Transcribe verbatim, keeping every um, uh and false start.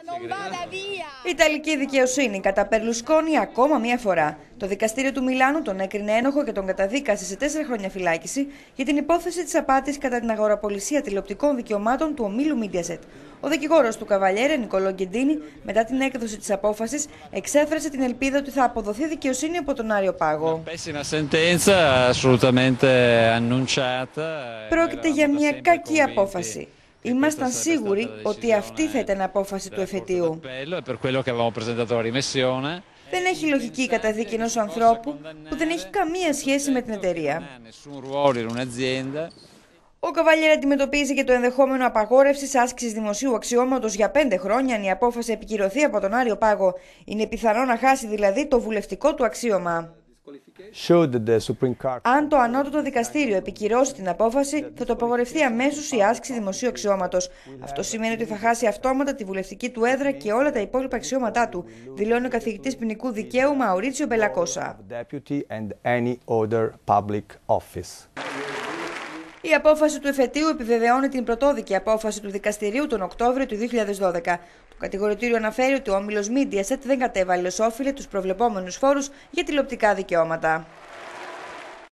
Η Ιταλική δικαιοσύνη κατά Περλουσκόνη ακόμα μία φορά. Το δικαστήριο του Μιλάνου τον έκρινε ένοχο και τον καταδίκασε σε τέσσερα χρόνια φυλάκιση για την υπόθεση της απάτης κατά την αγοραπολισία τηλεοπτικών δικαιωμάτων του ομίλου Mediaset. Ο δικηγόρος του Καβαλιέρε, Νικολό Γκεντίνη, μετά την έκδοση της απόφασης, εξέφρασε την ελπίδα ότι θα αποδοθεί δικαιοσύνη από τον Άριο Πάγο. Πρόκειται για μια κακή απόφαση. Ήμασταν σίγουροι ότι αυτή θα ήταν απόφαση του εφετείου. Δεν έχει λογική η καταδίκη ενός ανθρώπου που δεν έχει καμία σχέση με την εταιρεία. Ο Καβαλιέρε αντιμετωπίζει και το ενδεχόμενο απαγόρευσης άσκησης δημοσίου αξιώματος για πέντε χρόνια αν η απόφαση επικυρωθεί από τον Άριο Πάγο. Είναι πιθανό να χάσει δηλαδή το βουλευτικό του αξίωμα. Αν το ανώτατο δικαστήριο επικυρώσει την απόφαση, θα το απαγορευτεί αμέσως η άσκηση δημοσίου αξιώματος. Αυτό σημαίνει ότι θα χάσει αυτόματα τη βουλευτική του έδρα και όλα τα υπόλοιπα αξιώματά του, δηλώνει ο καθηγητής ποινικού δικαίου Μαουρίτσιο Μπελακόσα. Η απόφαση του εφετείου επιβεβαιώνει την πρωτόδικη απόφαση του δικαστηρίου τον Οκτώβριο του δύο χιλιάδες δώδεκα. Το κατηγορητήριο αναφέρει ότι ο όμιλος Mediaset δεν κατέβαλε ως όφιλε τους προβλεπόμενους φόρους για τηλεοπτικά δικαιώματα.